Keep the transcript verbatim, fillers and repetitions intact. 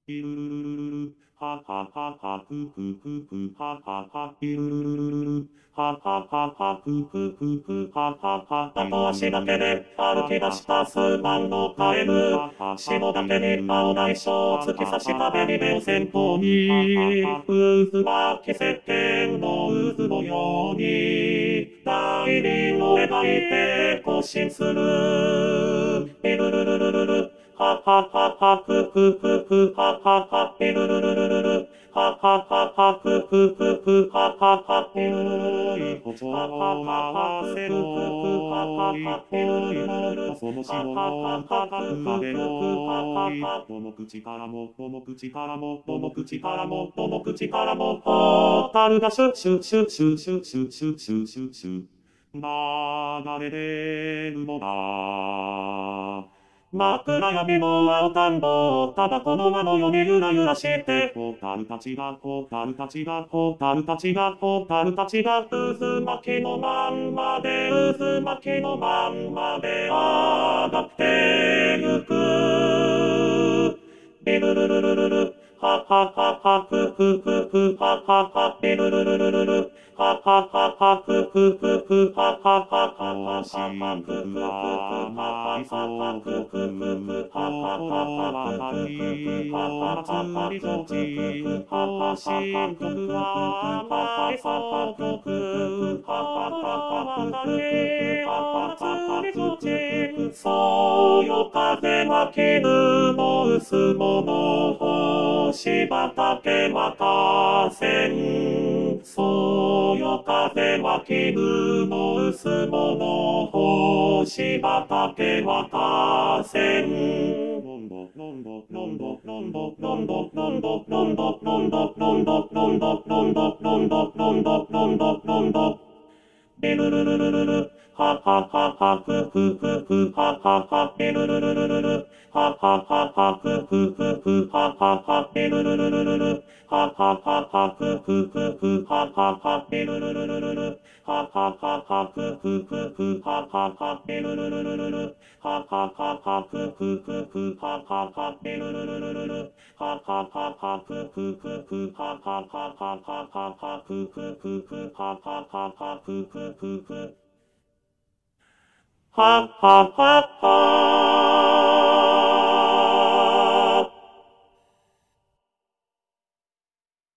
ピルルルルルル、ははははふふふふはははピルルルルルル、ははははふふふふははは後足だけで歩き出した数万のカエル、霜だけに青大将を突き刺した紅目を先方に、渦巻き石鹸の渦のように、大輪を描いて更新する。ピルルルルルル、ははははふふふふはははピルルルルルル、ははははふふふふはははピルルルルルル、ははははふふふふはははピルルルルルル、その霜をかく影を、どの口からも、どの口からも、どの口からも、どの口からも、ホタルがシュシュシュシュシュシュシュシュシュシュ、流れ出るのだ。真っ暗闇の青田んぼ、タバコの輪のようにゆらゆらして、ホタルたちが、ホタルたちが、ホタルたちが、ホタルたちが、渦巻きのまんまで、渦巻きのまんまで上がってゆく。ビルルルルルル、ははははふふふふはははビルルルルルル、ははははふふふふははははははふふふふはははふふふふはははふふふふはははふふふそうよ風は絹も薄もの星畑また線そうよ風は絹も薄もの星畑また線ロンドロンドロンドロンドロンドロンドロンドロンドロンドロンドロンドロンドロンドロンドロンドビルルルルルルははははふふふふはははビルルルルルルははははふふふふはははビルルルルルルははははふふふふはははビルルルルルルははははふふふふはははビルルルルルルははははふふふふはははビルルルルルルははははふふふふはははははははふふふふははははふふふふはははは